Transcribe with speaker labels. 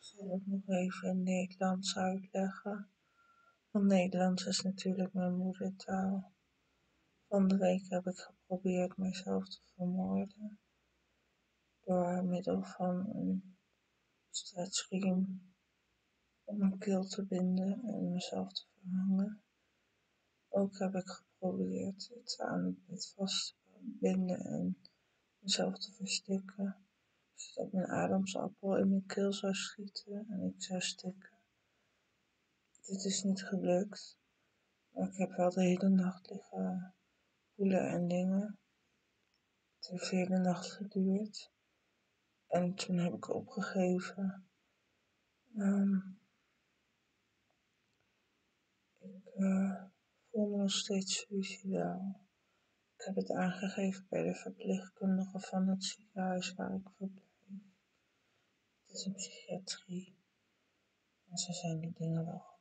Speaker 1: Zal ik nog even in Nederlands uitleggen? Want Nederlands is natuurlijk mijn moedertaal. Van de week heb ik geprobeerd mezelf te vermoorden door middel van een stretchriem om mijn keel te binden en mezelf te verhangen. Ook heb ik geprobeerd het aan het bed vast te binden en mezelf te verstikken, zodat mijn ademsappel in mijn keel zou schieten en ik zou stikken. Dit is niet gelukt, maar ik heb wel de hele nacht liggen voelen en dingen. Het heeft de hele nacht geduurd en toen heb ik opgegeven. Ik voel me nog steeds suïcidaal. Ik heb het aangegeven bij de verpleegkundige van het ziekenhuis waar ik verblijf. Het is een psychiatrie en ze zijn die dingen wel